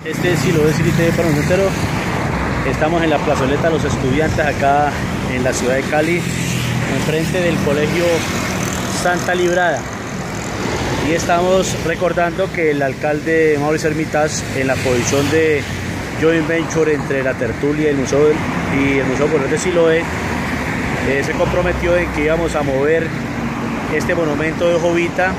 Este sí lo es City para un entero. Estamos en la plazoleta de los estudiantes acá en la ciudad de Cali, enfrente del colegio Santa Librada. Y estamos recordando que el alcalde Mauricio Hermitage, en la posición de joint venture entre la tertulia y el Museo Popular de Siloé, se comprometió en que íbamos a mover este monumento de Jovita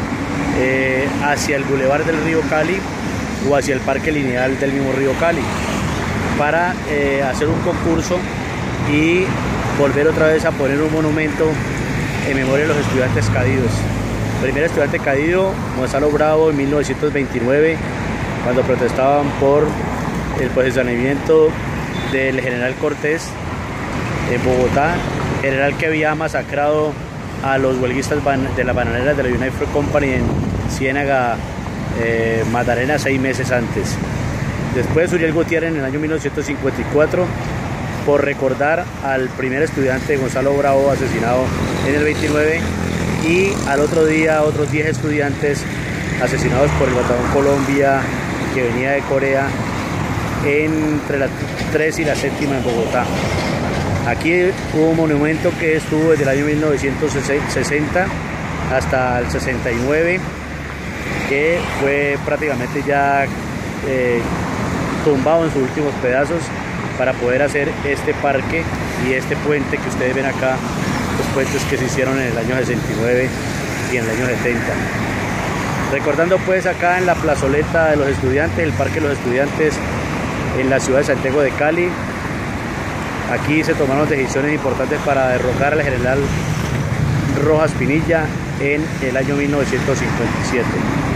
hacia el bulevar del río Cali o hacia el parque lineal del mismo río Cali, para hacer un concurso y volver otra vez a poner un monumento en memoria de los estudiantes caídos. El primer estudiante caído, Gonzalo Bravo, en 1929, cuando protestaban por el posicionamiento del general Cortés en Bogotá, general que había masacrado a los huelguistas de las bananeras de la United Fruit Company en Ciénaga, Magdalena, 6 meses antes. Después Uriel Gutiérrez en el año 1954, por recordar al primer estudiante Gonzalo Bravo, asesinado en el 29, y al otro día otros 10 estudiantes asesinados por el Batallón Colombia, que venía de Corea, entre la 3 y la 7ª en Bogotá. Aquí hubo un monumento que estuvo desde el año 1960 hasta el 69, que fue prácticamente ya tumbado en sus últimos pedazos para poder hacer este parque y este puente que ustedes ven acá, los puentes que se hicieron en el año 69 y en el año 70. Recordando pues acá en la plazoleta de los estudiantes, el parque de los estudiantes en la ciudad de Santiago de Cali. Aquí se tomaron decisiones importantes para derrocar al general Rojas Pinilla en el año 1957.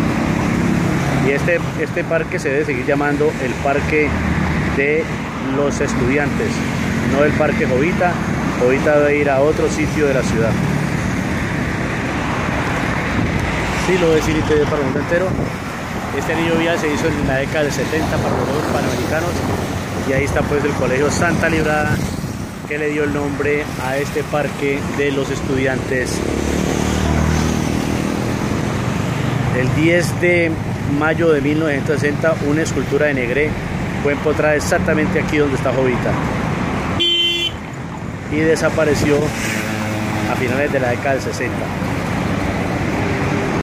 Y este parque se debe seguir llamando el Parque de los Estudiantes, no el Parque Jovita. Jovita debe ir a otro sitio de la ciudad. Sí, lo de City para un entero. Este anillo vial se hizo en la década del 70 para los Juegos Panamericanos, y ahí está pues el colegio Santa Librada, que le dio el nombre a este parque de los estudiantes. El 10 de mayo de 1960, una escultura de Negré fue empotrada exactamente aquí donde está Jovita y desapareció a finales de la década del 60.